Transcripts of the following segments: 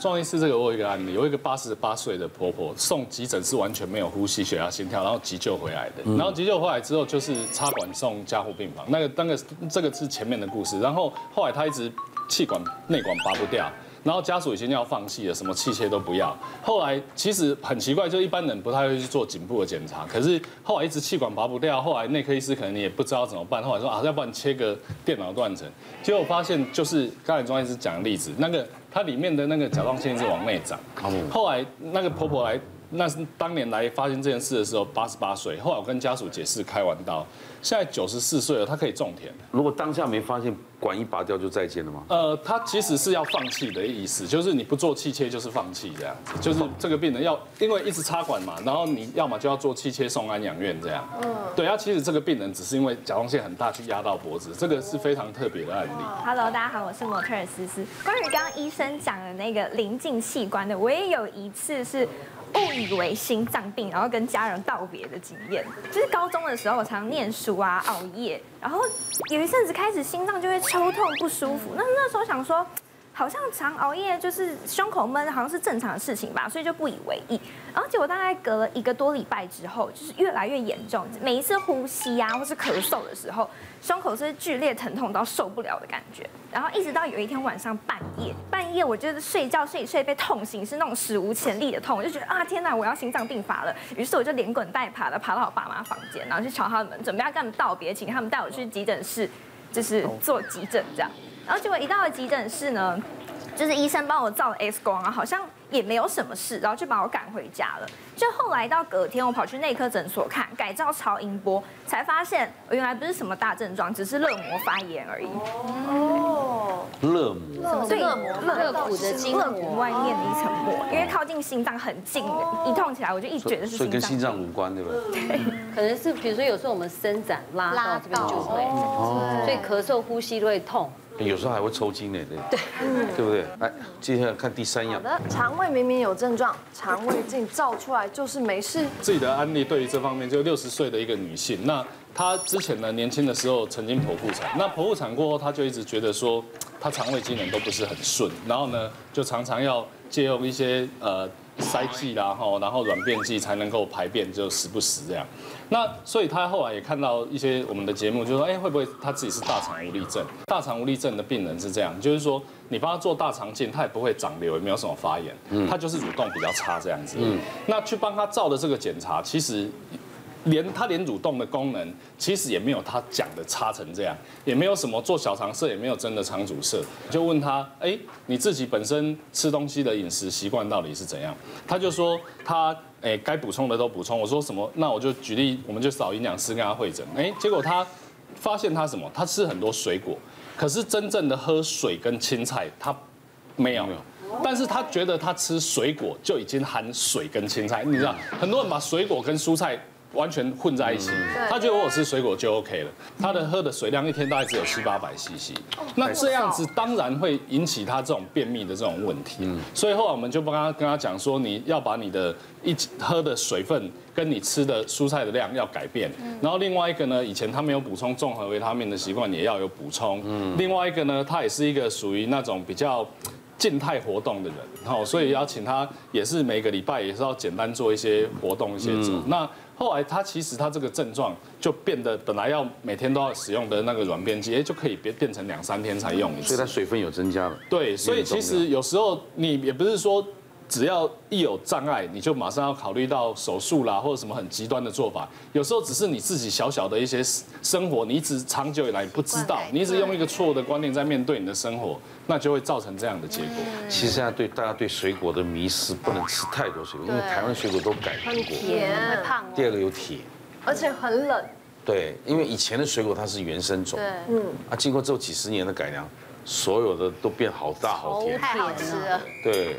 壮医师这个我有一个案例，有一个88岁的婆婆送急诊是完全没有呼吸、血压、心跳，然后急救回来的。然后急救回来之后就是插管送加护病房，这个是前面的故事。然后后来她一直气管内管拔不掉。然后家属已经要放弃了，什么器械都不要。后来其实很奇怪，就一般人不太会去做颈部的检查，可是后来一直气管拔不掉，后来内科医师可能也不知道怎么办，后来说要不然切个电脑断层，结果发现就是刚才庄医师讲的例子，它里面的那个甲状腺是往内长。后来那个婆婆来。那是当年来发现这件事的时候，88岁。后来我跟家属解释，开完刀，现在94岁了，他可以种田。 如果当下没发现，管一拔掉就再见了吗？ 他其实是要放弃的意思，就是你不做气切就是放弃这样子，就是这个病人因为一直插管嘛，然后你要么就要做气切送安养院这样。对，其实这个病人只是因为甲状腺很大去压到脖子，这个是非常特别的案例。 Hello， 大家好，我是模特儿思思。关于刚刚医生讲的那个临近器官的，我也有一次是。误以为心脏病，然后跟家人道别的经验，就是高中的时候，我常念书啊，熬夜，然后有一阵子开始心脏就会抽痛不舒服。那时候想说，好像常熬夜就是胸口闷，好像是正常的事情吧，所以就不以为意。然后结果大概隔了1个多礼拜之后，就是越来越严重，每一次呼吸啊或是咳嗽的时候，胸口是剧烈疼痛到受不了的感觉。然后一直到有一天晚上半夜我就是睡觉睡一睡被痛醒，是那种史无前例的痛，我就觉得天哪，我要心脏病发了。于是我就连滚带爬的爬到我爸妈房间，然后去敲他们门，准备要跟他们道别，请他们带我去急诊室，就是做急诊这样。然后结果一到了急诊室呢，就是医生帮我照了 X 光啊，好像也没有什么事，然后就把我赶回家了。就后来到隔天，我跑去内科诊所看，改照超音波，才发现我原来不是什么大症状，只是肋膜发炎而已。 肋膜？ 对， 肋骨的筋肋骨外面的一层膜，因为靠近心脏很近，一痛起来我就一直觉得是心脏。 所以跟心脏无关，对不对？ 对， 可能是比如说有时候我们伸展拉到这边就会，所以咳嗽、呼吸都会痛。 有时候还会抽筋呢，对不对？来，接下来看第3样。 好的，肠胃明明有症状，肠胃镜照出来就是没事。 自己的案例对于这方面，就60岁的一个女性，那她之前呢年轻的时候曾经剖腹产，那剖腹产过后，她就一直觉得说她肠胃机能都不是很顺，然后呢就常常要借用一些塞剂啦，然后软便剂才能够排便，就时不时这样。那所以他后来也看到一些我们的节目，就说，会不会他自己是大肠无力症？大肠无力症的病人是这样，就是说你帮他做大肠镜，他也不会长瘤，也没有什么发炎，他就是蠕动比较差这样子。那去帮他照的这个检查，其实。连蠕动的功能其实也没有他讲的差成这样，也没有什么做小肠摄，也没有真的肠阻塞。就问他，你自己本身吃东西的饮食习惯到底是怎样？他就说他该补充的都补充。我说什么？那我就举例，我们就找营养师跟他会诊。结果他发现他什么？他吃很多水果，可是真正的喝水跟青菜他没有。但是他觉得他吃水果就已经含水跟青菜，你知道，很多人把水果跟蔬菜完全混在一起，他觉得我有吃水果就 OK 了。他的喝的水量一天大概只有700-800 CC， 那这样子当然会引起他这种便秘的这种问题。所以后来我们就跟他讲说，你要把你的喝的水分跟你吃的蔬菜的量要改变。然后另外一个呢，以前他没有补充综合维他命的习惯，也要有补充。另外一个呢，他也是一个属于那种比较静态活动的人，所以邀请他也是每个礼拜也是要简单做一些活动一些走。那后来他其实他这个症状就变得本来要每天都要使用的那个软便剂，就可以变成2-3天才用一次。 所以它水分有增加了。 对，所以其实有时候你也不是说只要一有障碍，你就马上要考虑到手术啦，或者什么很极端的做法。有时候只是你自己小小的一些生活，你一直长久以来不知道，你一直用一个错误的观念在面对你的生活，那就会造成这样的结果。 其实现在大家对水果的迷思，不能吃太多水果，因为台湾水果都改良过， 甜会胖。 第二个有铁， 而且很冷。 对，因为以前的水果它是原生种，经过这几10年的改良，所有的都变好大好甜， 太好吃了。 对。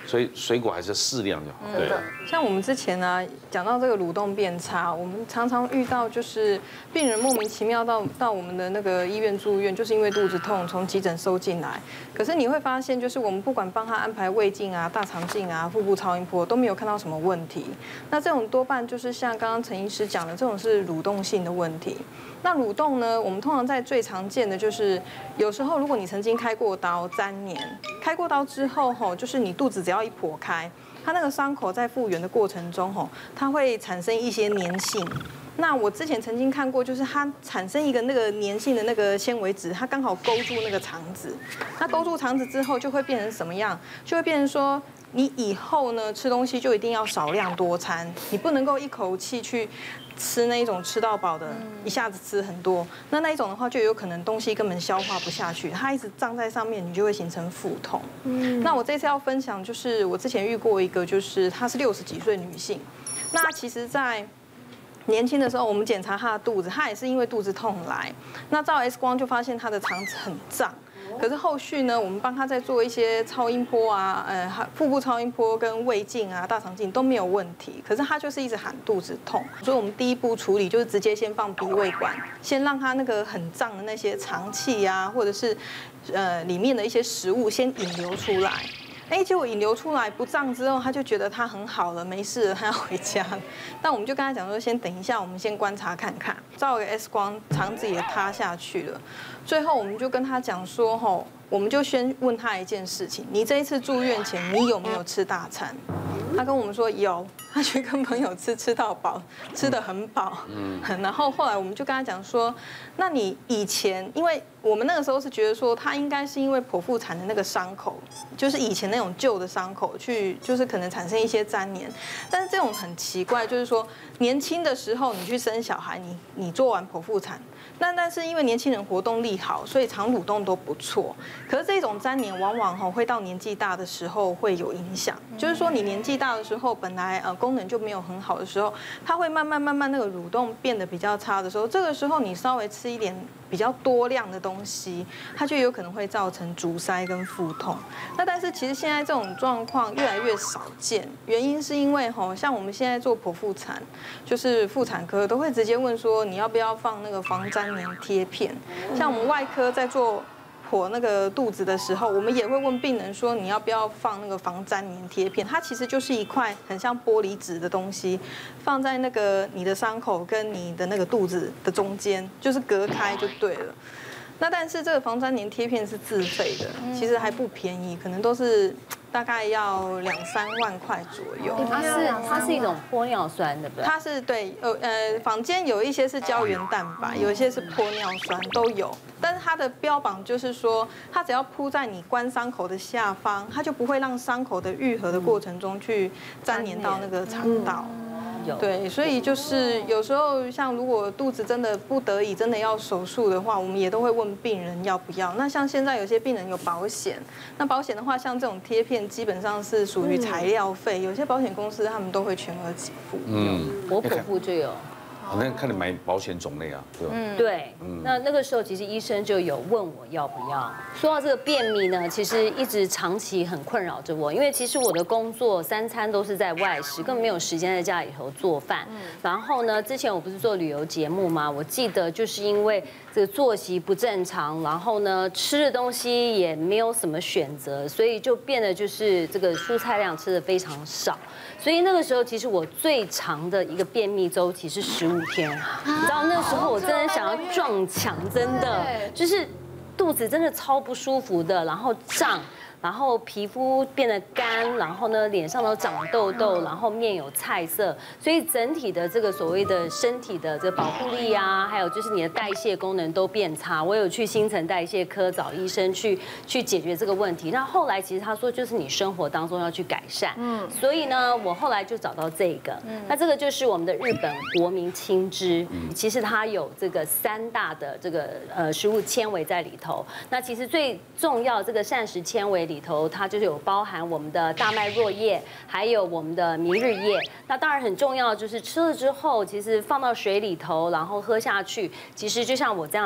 所以水果还是适量就好。 对， 像我们之前呢讲到这个蠕动变差，我们常常遇到就是病人莫名其妙到我们的那个医院住院，就是因为肚子痛从急诊收进来。可是你会发现，就是我们不管帮他安排胃镜啊、大肠镜啊、腹部超音波，都没有看到什么问题。那这种多半就是像刚刚陈医师讲的，这种是蠕动性的问题。那蠕动呢，我们通常在最常见的就是有时候如果你曾经开过刀粘连，开过刀之后吼，就是你肚子只要一破开，它那个伤口在复原的过程中吼，它会产生一些粘性。那我之前曾经看过，就是它产生一个那个粘性的那个纤维质，它刚好勾住那个肠子。那勾住肠子之后，就会变成什么样？就会变成说，你以后呢吃东西就一定要少量多餐，你不能够一口气去吃那一种吃到饱的，一下子吃很多。那一种的话，就有可能东西根本消化不下去，它一直胀在上面，你就会形成腹痛。那我这次要分享，就是我之前遇过一个，就是她是60几岁女性，那其实在年轻的时候，我们检查她的肚子，她也是因为肚子痛来，那照 X 光就发现她的肠子很胀。可是后续呢，我们帮她再做一些超音波啊，腹部超音波跟胃镜啊、大肠镜都没有问题。可是她就是一直喊肚子痛，所以我们第一步处理就是直接先放鼻胃管，先让她那个很胀的那些肠气啊，或者是里面的一些食物先引流出来。结果引流出来不胀之后，他就觉得他很好了，没事了，他要回家了。但我们就跟他讲说，先等一下，我们先观察看看。照个 X 光，肠子也塌下去了。最后我们就跟他讲说，我们就先问他一件事情：你这一次住院前，你有没有吃大餐？他跟我们说有，他去跟朋友吃到饱，吃得很饱。然后后来我们就跟他讲说，那你以前，因为我们那个时候是觉得说他应该是因为剖腹产的那个伤口，就是以前那种旧的伤口就是可能产生一些粘连。但是这种很奇怪，就是说年轻的时候你去生小孩，你做完剖腹产。但是因为年轻人活动力好，所以肠蠕动都不错。可是这种粘连往往会到年纪大的时候会有影响，就是说你年纪大的时候，本来功能就没有很好的时候，它会慢慢那个蠕动变得比较差的时候，这个时候你稍微吃一点比较多量的东西，它就有可能会造成阻塞跟腹痛。那但是其实现在这种状况越来越少见，原因是因为像我们现在做剖腹产，就是妇产科都会直接问说你要不要放那个防粘连贴片。像我们外科在做剖那个肚子的时候，我们也会问病人说你要不要放那个防粘连贴片。它其实就是一块很像玻璃纸的东西，放在那个你的伤口跟你的那个肚子的中间，就是隔开就对了。那但是这个防粘连贴片是自费的，其实还不便宜，可能都是大概要2-3万块左右。 它是一种玻尿酸，对不对？ 它是对，坊间有一些是胶原蛋白，有一些是玻尿酸都有，但是它的标榜就是说，它只要铺在你关伤口的下方，它就不会让伤口的愈合的过程中去粘连到那个肠道。对，所以就是有时候像如果肚子真的不得已真的要手术的话，我们也都会问病人要不要。那像现在有些病人有保险，那保险的话，像这种贴片基本上是属于材料费，有些保险公司他们都会全额给付。 我剖腹就有。 那看你买保险种类啊，对吧？ 对，那个时候其实医生就有问我要不要。说到这个便秘呢，其实一直长期很困扰着我，因为其实我的工作3餐都是在外食，根本没有时间在家里头做饭。然后呢，之前我不是做旅游节目吗？我记得就是因为这个作息不正常，然后呢吃的东西也没有什么选择，所以就变得就是这个蔬菜量吃的非常少。所以那个时候其实我最长的一个便秘周期是15天，你知道那时候我真的想要撞墙，真的就是肚子真的超不舒服的，然后胀。然后皮肤变得干，然后呢脸上都长痘痘，然后面有菜色，所以整体的这个所谓的身体的这个保护力啊，还有就是你的代谢功能都变差。我有去新陈代谢科找医生去解决这个问题。那后来其实他说就是你生活当中要去改善，所以呢我后来就找到这个，那这个就是我们的日本国民青汁，其实它有这个3大的这个食物纤维在里头。那其实最重要这个膳食纤维里头，它就是有包含我们的大麦若叶，还有我们的明日叶。那当然很重要，就是吃了之后，其实放到水里头，然后喝下去，其实就像我这样子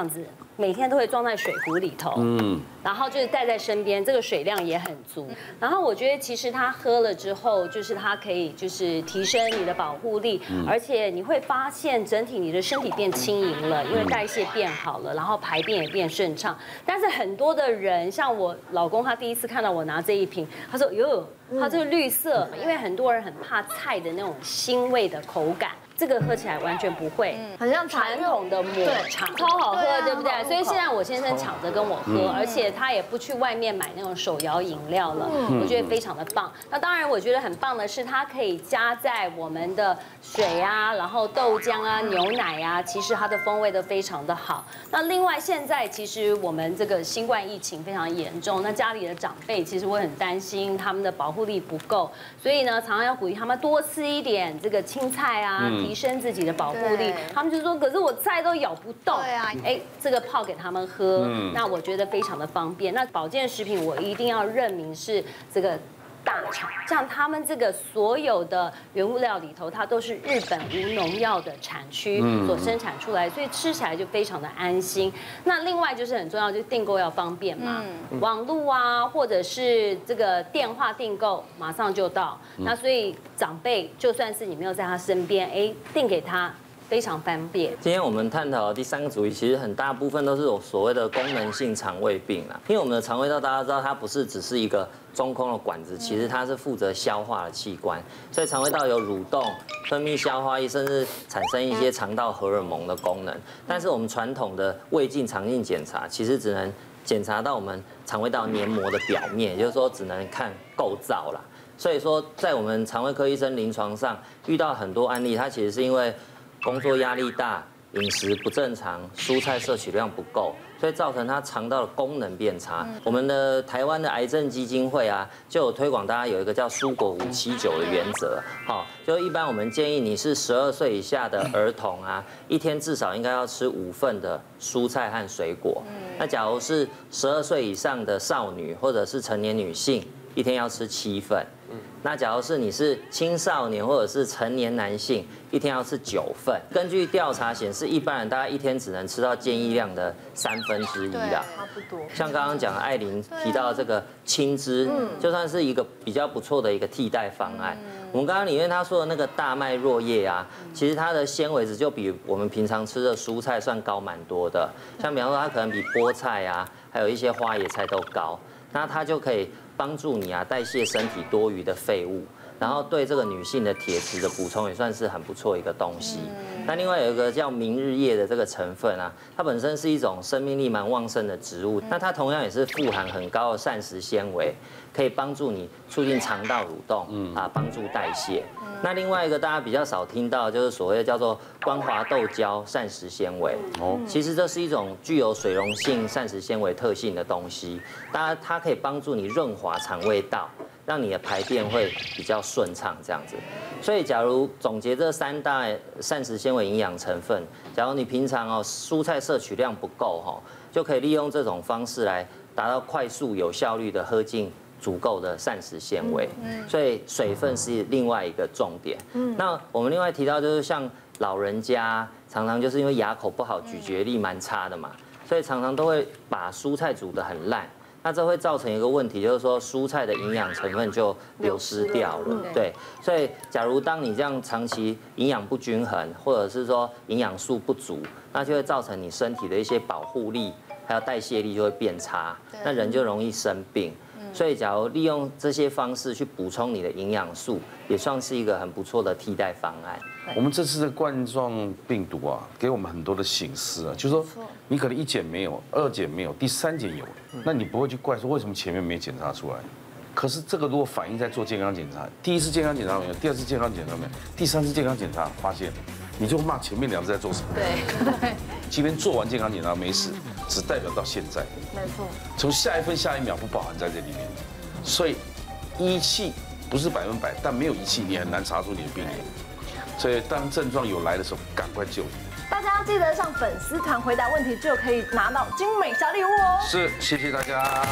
每天都会装在水壶里头，然后就是带在身边，这个水量也很足。然后我觉得其实它喝了之后，就是它可以就是提升你的保护力，而且你会发现整体你的身体变轻盈了，因为代谢变好了，然后排便也变顺畅。但是很多的人，像我老公，他第一次看到我拿这一瓶，他说哟，它这个绿色，因为很多人很怕菜的那种腥味的口感。这个喝起来完全不会， 很像传统的抹茶，超好喝，对不对？所以现在我先生抢着跟我喝，而且他也不去外面买那种手摇饮料了，我觉得非常的棒。那当然，我觉得很棒的是，它可以加在我们的水啊，然后豆浆啊、牛奶啊，其实它的风味都非常的好。那另外，现在其实我们这个新冠疫情非常严重，那家里的长辈其实我很担心他们的保护力不够，所以呢，常常要鼓励他们多吃一点这个青菜啊。提升自己的保护力，他们就说，可是我菜都咬不动。对啊，哎，这个泡给他们喝，那我觉得非常的方便。那保健食品我一定要认明是这个大厂，像他们这个所有的原物料里头，它都是日本无农药的产区所生产出来，所以吃起来就非常的安心。那另外就是很重要，就是订购要方便嘛，网络啊，或者是这个电话订购，马上就到。那所以长辈就算是你没有在他身边，哎，订给他。非常方便。 今天我们探讨的第3个主题，其实很大部分都是有所谓的功能性肠胃病啦。因为我们的肠胃道，大家知道它不是只是一个中空的管子，其实它是负责消化的器官。所以肠胃道有蠕动、分泌消化液，甚至产生一些肠道荷尔蒙的功能。但是我们传统的胃镜、肠镜检查，其实只能检查到我们肠胃道黏膜的表面，也就是说只能看构造啦。所以说，在我们肠胃科医生临床上遇到很多案例，它其实是因为工作压力大、饮食不正常、蔬菜摄取量不够，所以造成他肠道的功能变差。我们的台湾的癌症基金会啊，就有推广大家有一个叫蔬果579的原则。好，就一般我们建议你是12岁以下的儿童啊，一天至少应该要吃5份的蔬菜和水果。那假如是12岁以上的少女或者是成年女性，一天要吃7份。那假如是你是青少年或者是成年男性，一天要吃9份。根据调查显示，一般人大概一天只能吃到建议量的1/3啦， 差不多。 像刚刚讲的艾琳提到这个青汁，就算是一个比较不错的一个替代方案。我们刚刚里面他说的那个大麦若叶啊，其实它的纤维质就比我们平常吃的蔬菜算高蛮多的。像比方说，它可能比菠菜啊，还有一些花椰菜都高。那它就可以帮助你啊代谢身体多余的废物，然后对这个女性的铁质的补充也算是很不错一个东西。那另外有一个叫明日叶的这个成分啊，它本身是一种生命力蛮旺盛的植物，那它同样也是富含很高的膳食纤维，可以帮助你促进肠道蠕动，啊，帮助代谢。那另外一个大家比较少听到，就是所谓的叫做关华豆胶膳食纤维。其实这是一种具有水溶性膳食纤维特性的东西，它可以帮助你润滑肠胃道，让你的排便会比较顺畅这样子。所以假如总结这3大膳食纤维营养成分，假如你平常蔬菜摄取量不够就可以利用这种方式来达到快速有效率的喝进足够的膳食纤维，所以水分是另外一个重点。那我们另外提到就是像老人家常常就是因为牙口不好，咀嚼力蛮差的嘛，所以常常都会把蔬菜煮得很烂。那这会造成一个问题，就是说蔬菜的营养成分就流失掉了。对，所以假如当你这样长期营养不均衡，或者是说营养素不足，那就会造成你身体的一些保护力还有代谢力就会变差，那人就容易生病。所以，假如利用这些方式去补充你的营养素，也算是一个很不错的替代方案。 我们这次的冠状病毒啊，给我们很多的省思啊，就是说你可能1检没有，2检没有，第3检有，那你不会去怪说为什么前面没检查出来。可是这个如果反映在做健康检查，第1次健康检查没有，第2次健康检查没有，第3次健康检查发现，你就骂前面2次在做什么？对，即便做完健康检查没事，只代表到现在。 没错。 从下一分下一秒不包含在这里面，所以仪器不是100%，但没有仪器你很难查出你的病因。所以当症状有来的时候，赶快就医。 大家记得上粉丝团回答问题，就可以拿到精美小礼物哦。 是，谢谢大家。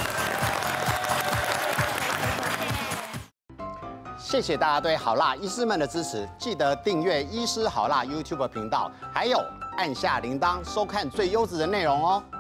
谢谢大家对好辣医师们的支持，记得订阅医师好辣 YouTube 频道，还有按下铃铛收看最优质的内容哦。